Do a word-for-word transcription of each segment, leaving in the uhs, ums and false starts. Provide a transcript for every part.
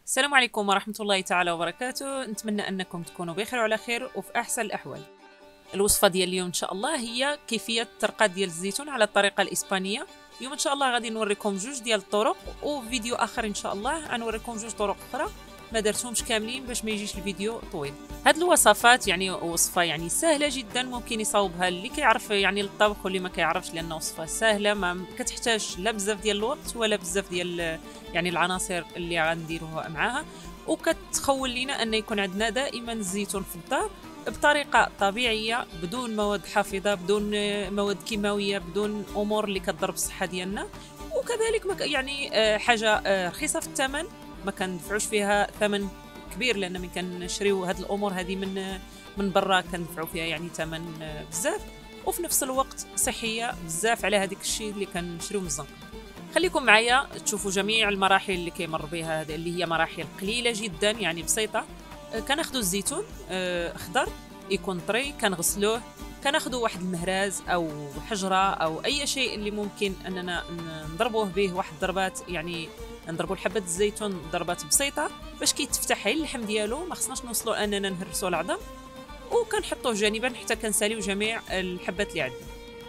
السلام عليكم ورحمة الله تعالى وبركاته. نتمنى أنكم تكونوا بخير وعلى خير وفي أحسن الأحوال. الوصفة ديال اليوم إن شاء الله هي كيفية ترقاد ديال الزيتون على الطريقة الإسبانية. اليوم إن شاء الله غادي نوريكم جوج ديال الطرق، وفيديو آخر إن شاء الله غنوريكم جوج طرق أخرى ما درتهمش كاملين باش ما يجيش الفيديو طويل. هاد الوصفات يعني وصفة يعني سهلة جدا، ممكن يصاوبها اللي كيعرف يعني الطبخ واللي ما كيعرفش، لأن وصفة سهلة ما كتحتاج لا بزاف ديال الوقت ولا بزاف ديال يعني العناصر اللي غنديروها معاها، وكتخول لينا أن يكون عندنا دائما الزيتون في الدار بطريقة طبيعية بدون مواد حافظة، بدون مواد كيماوية، بدون أمور اللي كتضر بالصحة ديالنا، وكذلك يعني حاجة رخيصة في الثمن، ما كندفعوش فيها ثمن كبير، لأن من كنشريو هاد الأمور هذه من من برا كندفعوا فيها يعني ثمن بزاف، وفي نفس الوقت صحية بزاف على هذاك الشيء اللي كنشريو من الزنقة. خليكم معايا تشوفوا جميع المراحل اللي كيمر بها هذا، اللي هي مراحل قليلة جدا يعني بسيطة. كناخذوا الزيتون اخضر يكون طري، كنغسلوه، كناخذوا واحد المهراز او حجره او اي شيء اللي ممكن اننا نضربوه به واحد ضربات، يعني نضربوا حبه الزيتون ضربات بسيطه باش كيتفتح اللحم ديالو، ما خصناش نوصلوا اننا نهرسوا العظم، وكنحطوه جانبا حتى كنساليو جميع الحبات اللي عندنا.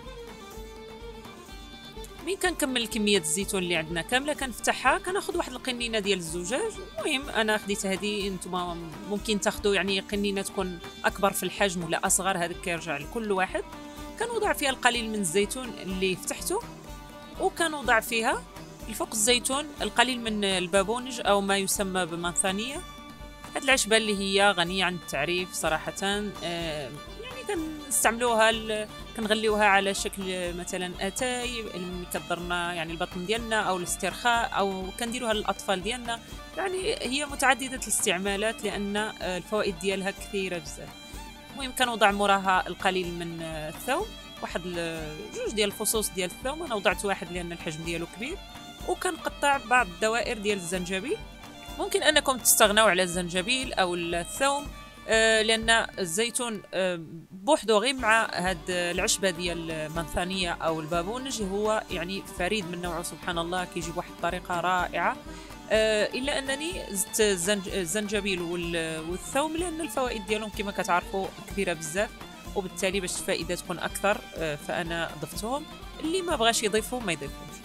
مين كنكمل كميه الزيتون اللي عندنا كامله كنفتحها، كناخذ واحد القنينه ديال الزجاج. المهم انا خديت هذه، نتوما ممكن تاخذوا يعني قنينه تكون اكبر في الحجم ولا اصغر، هذاك كيرجع لكل واحد. كنوضع فيها القليل من الزيتون اللي فتحته، وكنوضع فيها الفوق الزيتون القليل من البابونج او ما يسمى بمنثانيه. هاد العشبه اللي هي غنيه عن التعريف صراحه، آه كنستعملوها كنغليوها على شكل مثلا اتاي اللي كضرنا يعني البطن ديالنا او الاسترخاء، او كنديروها للاطفال ديالنا، يعني هي متعدده الاستعمالات لان الفوائد ديالها كثيره بزاف. المهم كنوضع موراها القليل من الثوم، واحد جوج ديال الفصوص ديال الثوم، انا وضعت واحد لان الحجم ديالو كبير، وكنقطع بعض الدوائر ديال الزنجبيل. ممكن انكم تستغنوا على الزنجبيل او الثوم، آه لان الزيتون آه بوحدو غير مع هاد العشبه ديال المنثانيه او البابونج هو يعني فريد من نوعه، سبحان الله كيجي بواحد الطريقه رائعه. آه الا انني زدت الزنجبيل والثوم لان الفوائد ديالهم كما كتعرفوا كبيره بزاف، وبالتالي باش الفائده تكون اكثر آه فانا ضفتهم. اللي ما بغاش يضيفهم ما يضيفهمش.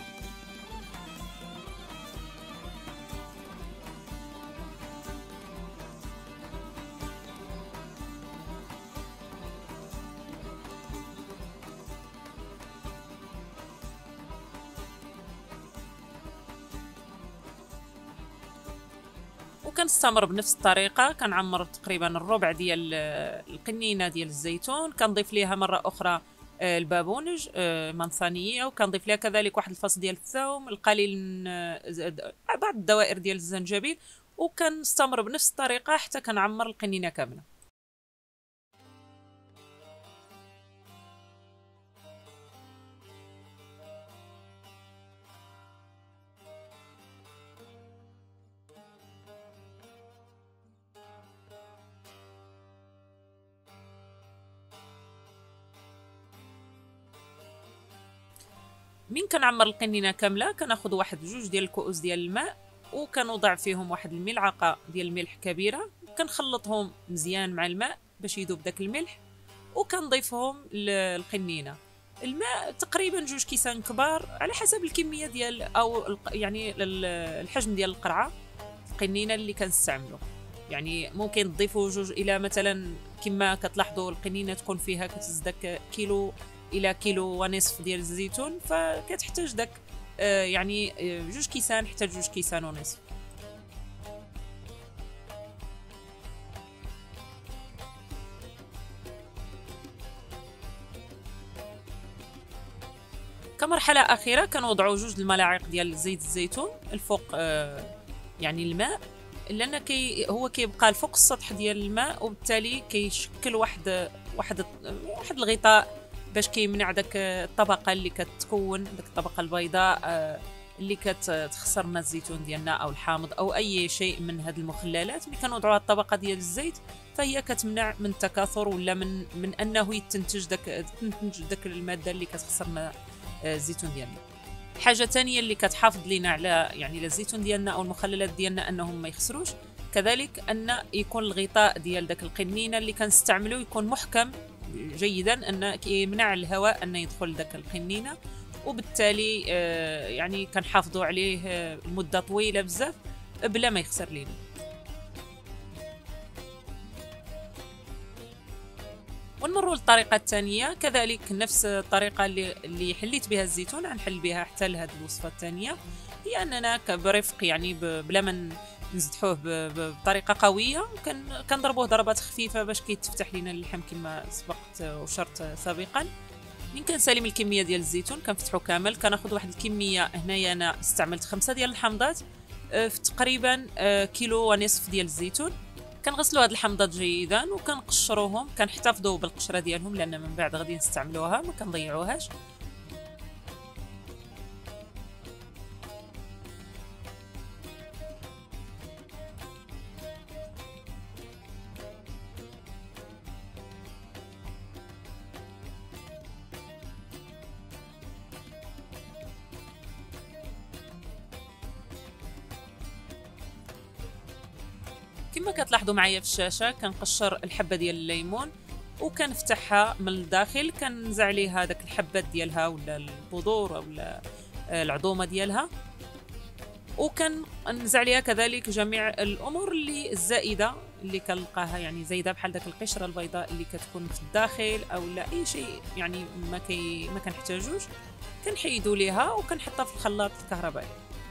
وكنستمر بنفس الطريقه، كنعمر تقريبا الربع ديال القنينه ديال الزيتون، كنضيف ليها مره اخرى البابونج منثانيه، وكنضيف لها كذلك واحد الفص ديال الثوم، القليل من بعض الدوائر ديال الزنجبيل، وكنستمر بنفس الطريقه حتى كنعمر القنينه كامله. من كنعمر القنينه كامله كناخذ واحد جوج ديال الكؤوس ديال الماء، وكنوضع فيهم واحد الملعقه ديال الملح كبيره، كنخلطهم مزيان مع الماء باش يذوب داك الملح، وكنضيفهم للقنينه. الماء تقريبا جوج كيسان كبار على حسب الكميه ديال او يعني الحجم ديال القرعه القنينه اللي كنستعملو. يعني ممكن تضيفوا جوج الى مثلا كما كتلاحظوا القنينه تكون فيها كتزدك كيلو الى كيلو ونصف ديال الزيتون، فكتحتاج داك آه يعني آه جوج كيسان حتى جوج كيسان ونصف. كمرحله اخيره كنوضعوا جوج الملاعق ديال زيت الزيتون الفوق آه يعني الماء، لان كي هو كيبقى الفوق السطح ديال الماء، وبالتالي كيشكل واحد واحد واحد الغطاء باش كيمنع داك الطبقه اللي كتكون داك الطبقه البيضاء اللي كتخسر لنا الزيتون ديالنا او الحامض او اي شيء من هذه المخللات. ملي كنوضعوا الطبقه ديال الزيت فهي كتمنع من التكاثر ولا من من انه يتنتج داك تنتج داك الماده اللي كتخسر لنا الزيتون ديالنا. حاجه ثانيه اللي كتحافظ لينا على يعني على الزيتون ديالنا او المخللات ديالنا انهم ما يخسروش، كذلك ان يكون الغطاء ديال داك القنينه اللي كنستعملو يكون محكم جيدا، ان يمنع الهواء ان يدخل داك القنينه، وبالتالي آه يعني كنحافظوا عليه آه لمده طويله بزاف بلا ما يخسر لينا. ونمروا للطريقه الثانيه، كذلك نفس الطريقه اللي اللي حليت بها الزيتون غنحل بها حتى لهذه الوصفه الثانيه، هي اننا برفق يعني بلا ما نزدحوه بطريقه قويه، كنضربوه ضربات خفيفه باش كيتفتح لنا اللحم كما سبقت وشرت سابقا. من كنسالي من الكميه ديال الزيتون كنفتحو كامل، كناخذ واحد الكميه، هنايا انا استعملت خمسة ديال الحامضات في تقريبا كيلو ونصف ديال الزيتون. كنغسلوا هاد الحامضات جيدا وكنقشروهم، كنحتفظوا بالقشره ديالهم لان من بعد غادي نستعملوها ما كنضيعوهاش. كما كتلاحظوا معايا في الشاشه كنقشر الحبه ديال الليمون وكنفتحها من الداخل، كنزع عليها داك الحبات ديالها ولا البذور ولا العظومه ديالها، وكنزع عليها كذلك جميع الامور اللي الزائده اللي كنلقاها يعني زايده، بحال داك القشره البيضاء اللي كتكون في الداخل او لا اي شيء يعني ما كي ما كنحتاجوش، كنحيدوا ليها وكنحطها في الخلاط الكهربائي.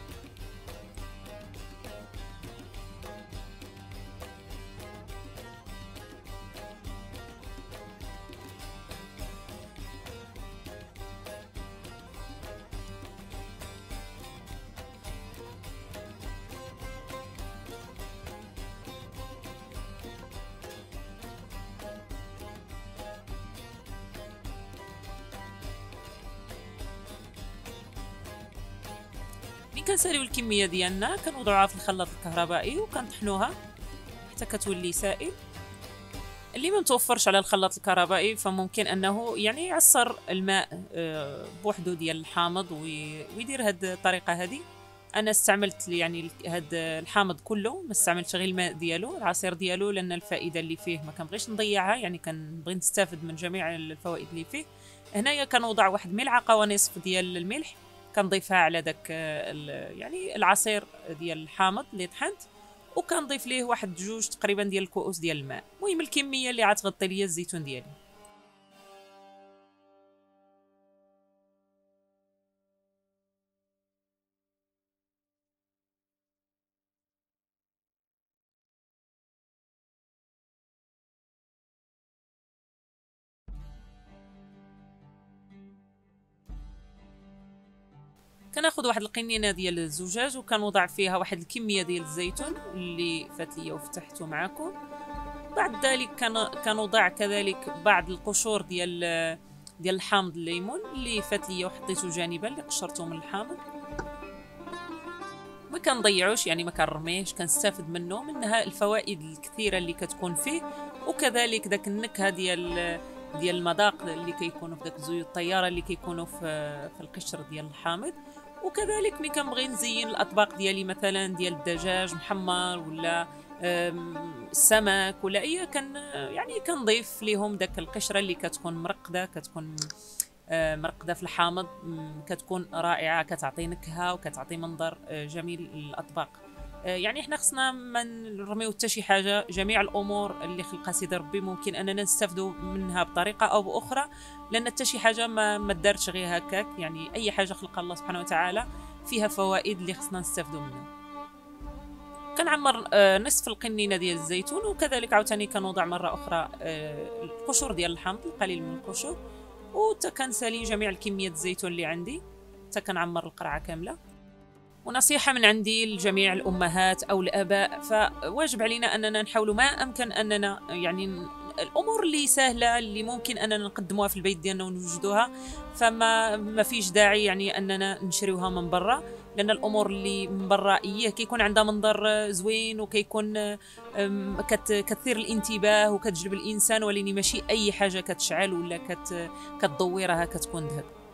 ملي كنساليو الكميه ديالنا كنوضعوها في الخلاط الكهربائي وكنطحنوها حتى كتولي سائل. اللي ما متوفرش على الخلاط الكهربائي فممكن انه يعني يعصر الماء بوحدو ديال الحامض ويدير هاد الطريقه هذه. انا استعملت يعني هاد الحامض كله، ما استعملتش غير الماء ديالو العصير ديالو، لان الفائده اللي فيه ما كنبغيش نضيعها، يعني كنبغي نستافد من جميع الفوائد اللي فيه. هنايا كنوضع واحد ملعقه ونصف ديال الملح، كنضيفها على داك يعني العصير ديال الحامض اللي طحنت، وكنضيف ليه واحد جوج تقريبا ديال الكؤوس ديال الماء، المهم الكميه اللي غتغطي ليا الزيتون ديالي. كناخذ واحد القنينه ديال الزجاج وكنوضع فيها واحد الكميه ديال الزيتون اللي فات ليا وفتحته معكم. بعد ذلك كنوضع كذلك بعض القشور ديال ديال الحامض الليمون اللي فات ليا وحطيته جانبا، اللي قشرته من الحامض. ما كنضيعوش يعني ما كنرميهش، كنستافد منه منها الفوائد الكثيره اللي كتكون فيه، وكذلك داك النكهه ديال ديال المذاق اللي كيكونوا في داك زيوت الطياره اللي كيكونوا في في القشر ديال الحامض. وكذلك ملي كنبغي نزين الاطباق ديالي مثلا ديال الدجاج محمر ولا السمك ولا اي كان يعني كنضيف ليهم داك القشره اللي كتكون مرقده، كتكون مرقده في الحامض، كتكون رائعه، كتعطي نكهه وكتعطي منظر جميل للاطباق. يعني احنا خصنا ما نرميو حتى شي حاجه، جميع الامور اللي خلقها سيدي ربي ممكن اننا نستافدوا منها بطريقه او باخرى، لان حتى شي حاجه ما ما دارتش غير هكاك، يعني اي حاجه خلقها الله سبحانه وتعالى فيها فوائد اللي خصنا نستافدوا منها. كنعمر نصف القنينه ديال الزيتون، وكذلك عاوتاني كنوضع مره اخرى القشور ديال الحامض، القليل من القشور، وتكنسالي جميع الكميه الزيتون اللي عندي حتى كنعمر القرعه كامله. ونصيحة من عندي لجميع الأمهات أو الآباء، فواجب علينا أننا نحاولوا ما أمكن أننا يعني الأمور اللي سهلة اللي ممكن أننا نقدموها في البيت ديالنا ونوجدوها، فما ما فيش داعي يعني أننا نشريوها من برا، لأن الأمور اللي من برا إيه كيكون عندها منظر زوين وكيكون كتثير الانتباه وكتجلب الإنسان، ولكن ماشي أي حاجة كتشعل ولا كت كتضوي راها كتكون ذهب.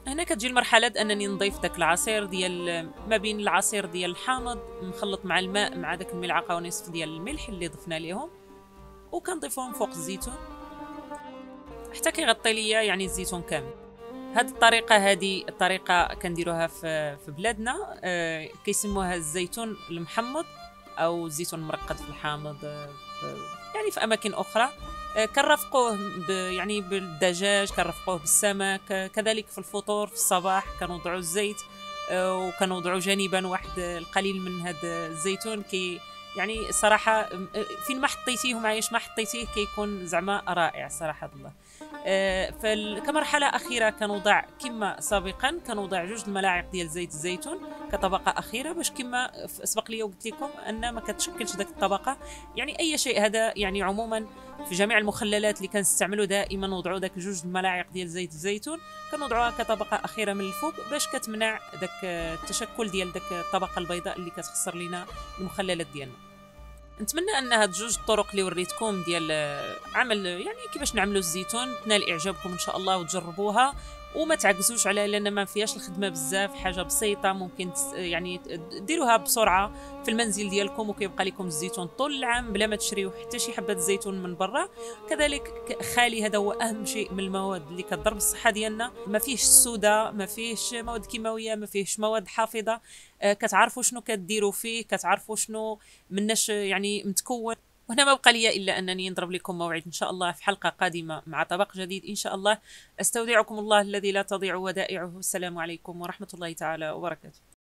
هنا كتجي المرحله انني نضيف داك العصير ديال ما بين العصير ديال الحامض مخلط مع الماء مع داك الملعقه ونصف ديال الملح اللي ضفنا ليهم، وكنضيفهم فوق الزيتون حتى كيغطي ليا يعني الزيتون كامل. هاد الطريقه هذه الطريقه كنديروها في في بلادنا، آه كيسموها الزيتون المحمض او الزيتون المرقد في الحامض، آه يعني في اماكن اخرى. آه كنرافقوه يعني بالدجاج، كنرافقوه بالسمك، كذلك في الفطور في الصباح كنوضعوا الزيت، آه وكنوضعوا جانبا واحد القليل من هذا الزيتون. كي يعني صراحه فين ما حطيتيه ومعايش ما حطيتيه كيكون زعما رائع صراحه الله. آه فكمرحله اخيره كنوضع كما سابقا كنوضع جوج الملاعق ديال زيت الزيتون كطبقه اخيره، باش كما سبق لي وقلت لكم ان ما كتشكلش داك الطبقه. يعني اي شيء هذا يعني عموما في جميع المخللات اللي كنستعملوا دائما نوضعوا داك جوج الملاعق ديال زيت الزيتون كنوضعوها كطبقه اخيره من الفوق باش كتمنع داك التشكل ديال داك الطبقه البيضاء اللي كتخسر لنا المخللات ديالنا. نتمنى ان هاد جوج الطرق اللي وريتكم ديال عمل يعني كيفاش نعملوا الزيتون تنال اعجابكم ان شاء الله وتجربوها وما تعكزوش عليها، لان ما فيهاش الخدمه بزاف، حاجه بسيطه ممكن يعني ديروها بسرعه في المنزل ديالكم وكيبقى لكم الزيتون طول العام بلا ما تشريو حتى شي حبه زيتون من برا. كذلك خالي، هذا هو اهم شيء من المواد اللي كتضر بالصحه ديالنا، ما فيهش السودا، ما فيهش مواد كيماويه، ما فيهش مواد حافظه، كتعرفوا شنو كديروا فيه، كتعرفوا شنو مناش يعني متكون. وهنا ما بقى لي الا انني نضرب لكم موعد ان شاء الله في حلقه قادمه مع طبق جديد ان شاء الله. استودعكم الله الذي لا تضيع ودائعه. السلام عليكم ورحمه الله تعالى وبركاته.